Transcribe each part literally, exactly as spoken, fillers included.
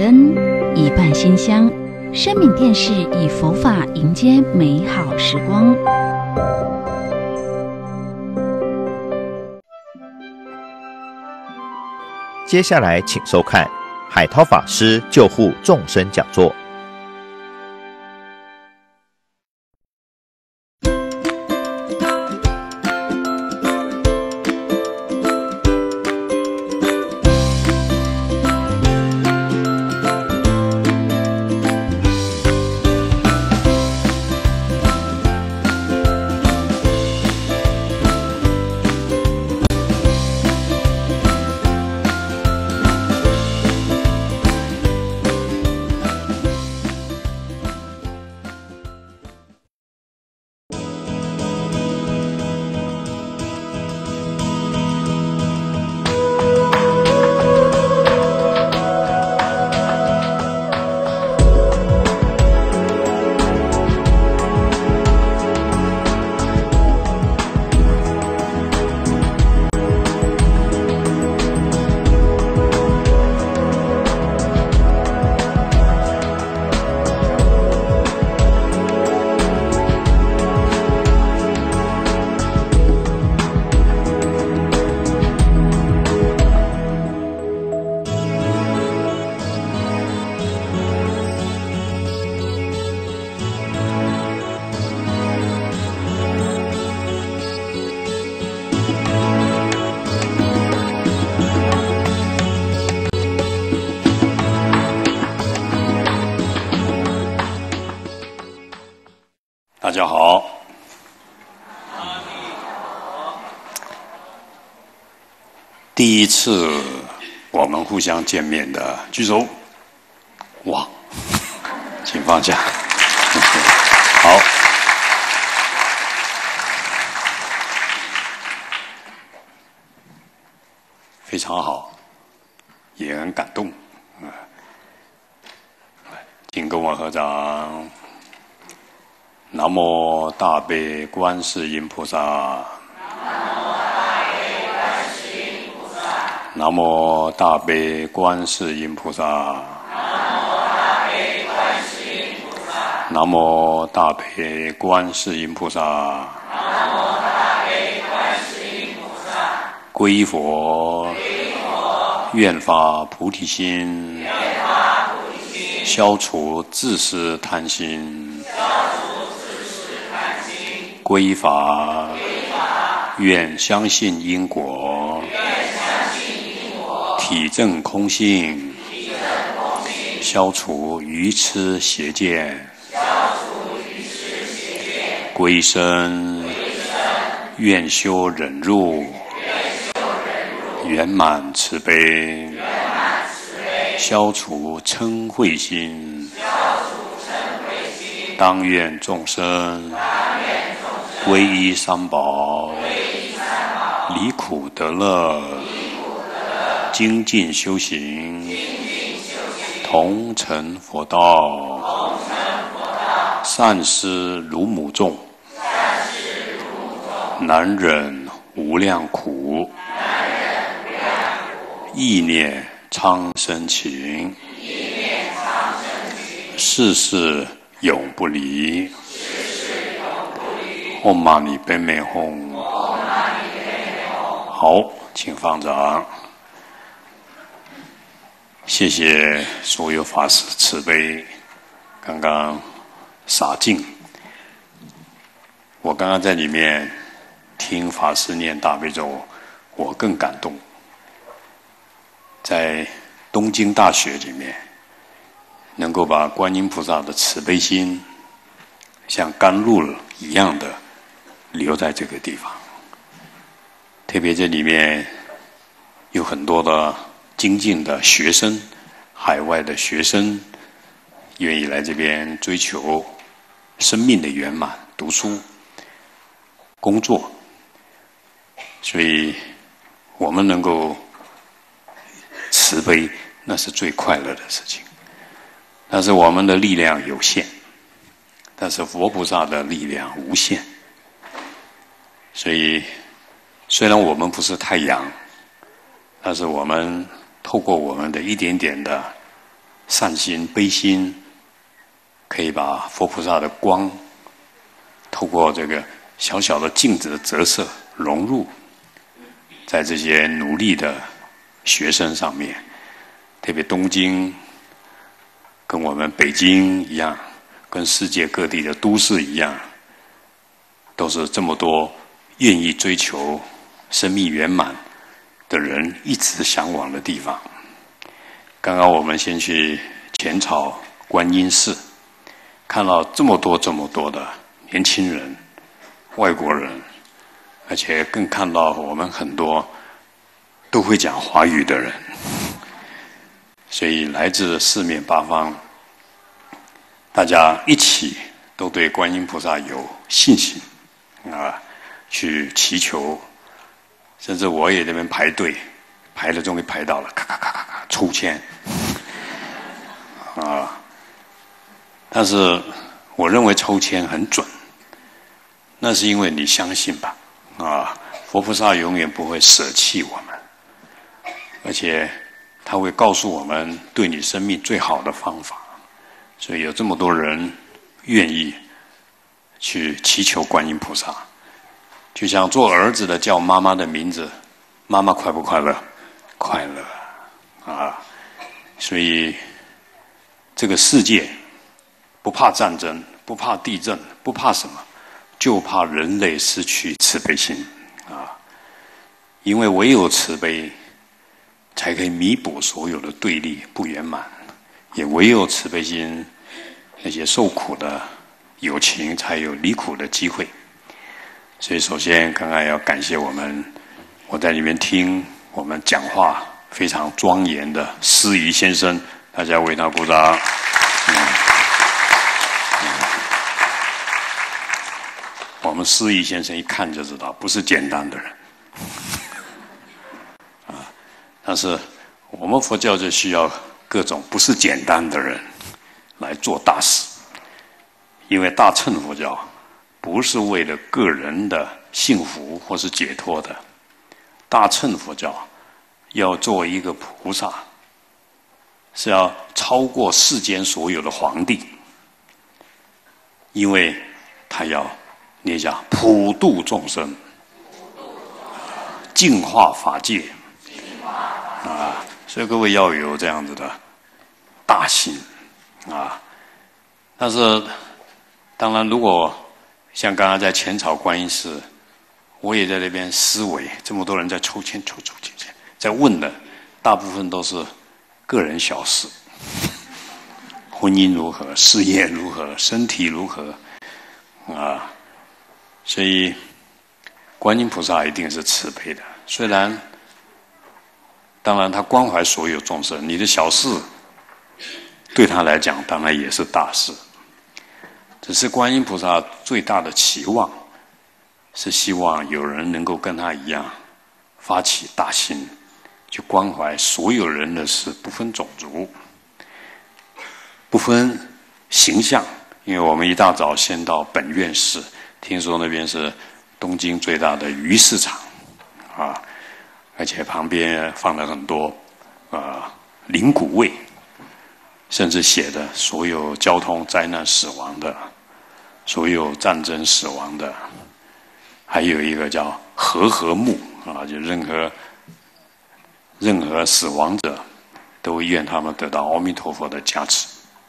灯，一半馨香。生命电视以佛法迎接美好时光。 接下来请收看海涛法师救护众生讲座。 大家好，第一次我们互相见面的举手。哇，请放下。好，非常好，也很感动啊！请跟我合掌。南无大悲观世音菩萨。南无大悲观世音菩萨。南无大悲观世音菩萨。皈依佛，愿发菩提心，消除自私贪心。皈依法，愿相信因果，体证空性，消除愚痴邪见。皈依身，愿修忍辱，圆满慈悲，消除嗔恚心。当愿众生皈依三宝，离苦得乐，精进修行，同成佛道。善施如母众，难忍无量苦，意念苍生情，世事永不离。唵嘛呢呗咪吽。好，请放掌。谢谢所有法师慈悲，刚刚洒净。我刚刚在里面听法师念大悲咒，我更感动。在东京大学里面，能够把观音菩萨的慈悲心像甘露一样的留在这个地方，特别这里面有很多的精进的学生，海外的学生愿意来这边追求生命的圆满，读书、工作，所以我们能够慈悲，那是最快乐的事情。但是我们的力量有限，但是佛菩萨的力量无限。所以虽然我们不是太阳，但是我们透过我们的一点点的善心、悲心，可以把佛菩萨的光透过这个小小的镜子的折射融入在这些努力的学生上面。特别东京跟我们北京一样，跟世界各地的都市一样，都是这么多愿意追求生命圆满的人一直向往的地方。刚刚我们先去浅草观音寺，看到这么多这么多的年轻人、外国人，而且更看到我们很多都会讲华语的人，所以来自四面八方，大家一起都对观音菩萨有信心啊，去祈求，甚至我也在那边排队，排了终于排到了，咔咔咔咔咔抽签啊！但是我认为抽签很准，那是因为你相信吧啊，佛菩萨永远不会舍弃我们，而且他会告诉我们对你生命最好的方法，所以有这么多人愿意去祈求观音菩萨。就像做儿子的叫妈妈的名字，妈妈快不快乐？快乐啊！所以这个世界不怕战争，不怕地震，不怕什么，就怕人类失去慈悲心啊！因为唯有慈悲，才可以弥补所有的对立不圆满，也唯有慈悲心，那些受苦的有情才有离苦的机会。所以首先刚刚要感谢我们，我在里面听我们讲话非常庄严的司仪先生，大家为他鼓掌。嗯嗯、我们司仪先生一看就知道不是简单的人啊，但是我们佛教就需要各种不是简单的人来做大事，因为大乘佛教不是为了个人的幸福或是解脱的，大乘佛教要做一个菩萨，是要超过世间所有的皇帝，因为他要念下普度众生，净化法界啊，所以各位要有这样子的大心啊。但是当然，如果像刚刚在浅草观音寺，我也在那边思维，这么多人在抽签抽抽签签，在问的大部分都是个人小事，婚姻如何，事业如何，身体如何啊？所以观音菩萨一定是慈悲的，虽然当然他关怀所有众生，你的小事对他来讲当然也是大事。只是观音菩萨最大的期望，是希望有人能够跟他一样，发起大心，去关怀所有人的事，不分种族，不分形象。因为我们一大早先到本愿寺，听说那边是东京最大的鱼市场，啊，而且旁边放了很多啊灵骨位，甚至写的所有交通灾难死亡的。所有战争死亡的，还有一个叫和合墓啊，就任何任何死亡者，都愿他们得到阿弥陀佛的加持。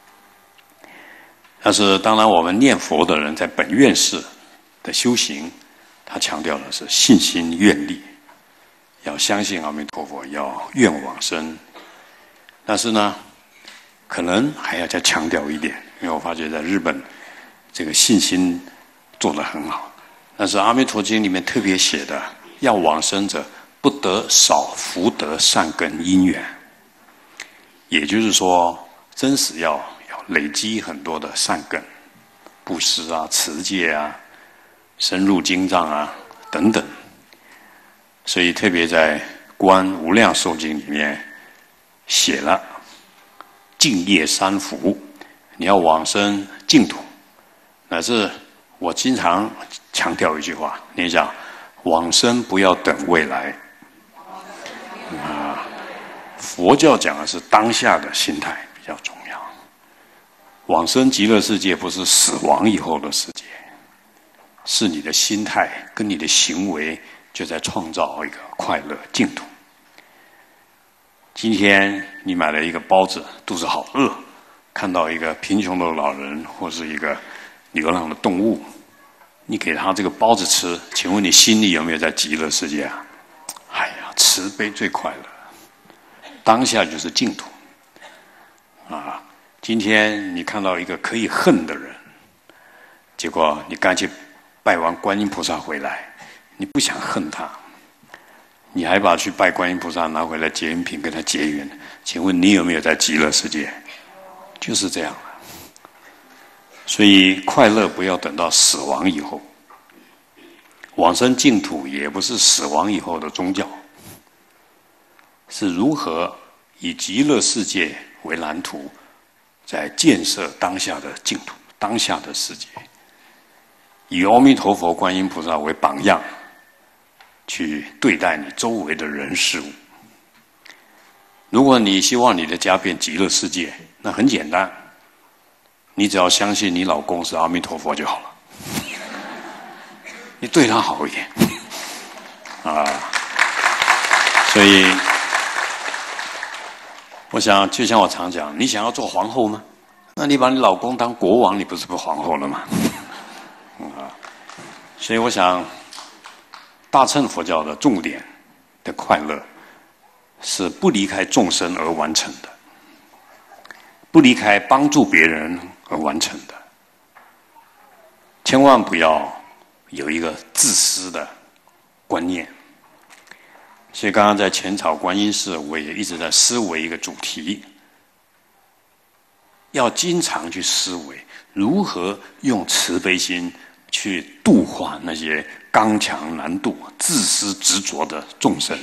但是，当然我们念佛的人在本愿寺的修行，他强调的是信心愿力，要相信阿弥陀佛，要愿往生。但是呢，可能还要再强调一点，因为我发觉在日本。这个信心做得很好，但是《阿弥陀经》里面特别写的，要往生者不得少福德善根因缘，也就是说，真实要要累积很多的善根，布施啊、持戒啊、深入经藏啊等等。所以特别在《观无量寿经》里面写了净业三福，你要往生净土。乃至我经常强调一句话，你讲往生不要等未来啊。佛教讲的是当下的心态比较重要。往生极乐世界不是死亡以后的世界，是你的心态跟你的行为就在创造一个快乐净土。今天你买了一个包子，肚子好饿，看到一个贫穷的老人或是一个流浪的动物，你给他这个包子吃，请问你心里有没有在极乐世界啊？哎呀，慈悲最快乐，当下就是净土啊！今天你看到一个可以恨的人，结果你干脆拜完观音菩萨回来，你不想恨他，你还把去拜观音菩萨拿回来结缘品跟他结缘，请问你有没有在极乐世界？就是这样了。所以快乐不要等到死亡以后，往生净土也不是死亡以后的宗教，是如何以极乐世界为蓝图，在建设当下的净土，当下的世界，以阿弥陀佛、观音菩萨为榜样，去对待你周围的人事物。如果你希望你的家变极乐世界，那很简单，你只要相信你老公是阿弥陀佛就好了，你对他好一点啊。所以我想，就像我常讲，你想要做皇后吗？那你把你老公当国王，你不是不皇后了吗？啊，所以我想，大乘佛教的重点的快乐，是不离开众生而完成的，不离开帮助别人而完成的。千万不要有一个自私的观念。所以刚刚在浅草观音寺，我也一直在思维一个主题，要经常去思维如何用慈悲心去度化那些刚强难度、自私执着的众生。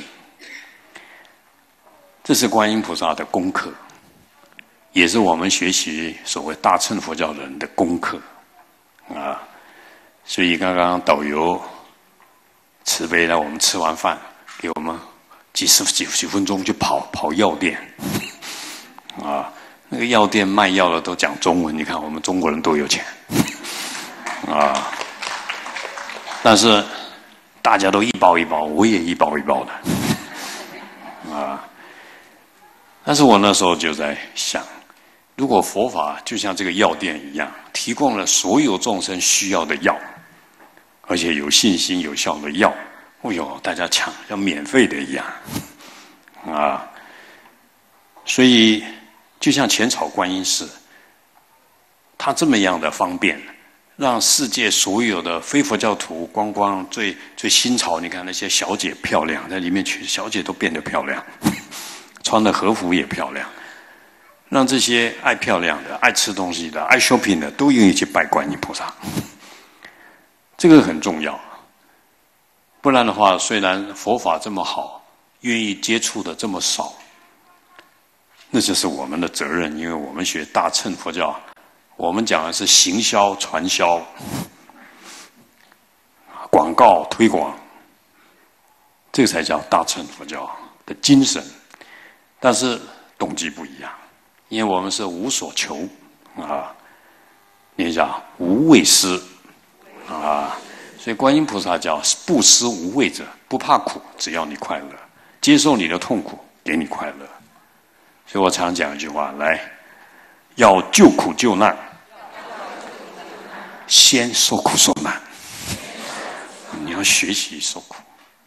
这是观音菩萨的功课，也是我们学习所谓大乘佛教人的功课啊。所以刚刚导游慈悲让我们吃完饭，给我们几十几几分钟去跑跑药店啊，那个药店卖药的都讲中文，你看我们中国人多有钱啊！但是大家都一包一包，我也一包一包的啊。但是我那时候就在想，如果佛法就像这个药店一样，提供了所有众生需要的药，而且有信心有效的药，哎呦，大家抢像免费的一样啊！所以就像浅草观音寺，它这么样的方便，让世界所有的非佛教徒观光最最新潮，你看那些小姐漂亮，在里面去，小姐都变得漂亮，穿的和服也漂亮，让这些爱漂亮的、爱吃东西的、爱 shopping 的都愿意去拜观音菩萨。这个很重要，不然的话，虽然佛法这么好，愿意接触的这么少，那就是我们的责任，因为我们学大乘佛教，我们讲的是行销、传销、广告、推广，这个才叫大乘佛教的精神。但是动机不一样，因为我们是无所求啊，你讲无畏施。啊，所以观音菩萨叫不施无畏者，不怕苦，只要你快乐，接受你的痛苦，给你快乐。所以我常讲一句话，来，要救苦救难，先受苦受难。你要学习受苦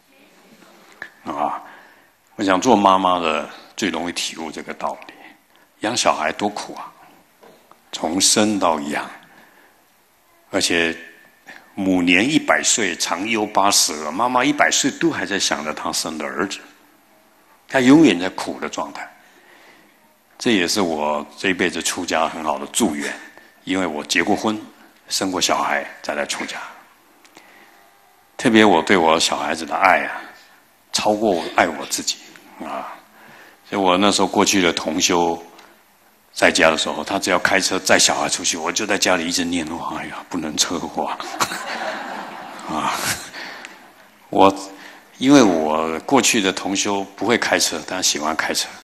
啊！我想做妈妈的最容易体悟这个道理。养小孩多苦啊，从生到养，而且母年一百岁，长忧八十了。妈妈一百岁都还在想着她生的儿子，她永远在苦的状态。这也是我这一辈子出家很好的祝愿，因为我结过婚，生过小孩，再来出家。特别我对我小孩子的爱啊，超过我爱我自己啊。所以我那时候过去的同修，在家的时候，他只要开车载小孩出去，我就在家里一直念哦，哎呀，不能车祸啊！我因为我过去的同修不会开车，但喜欢开车，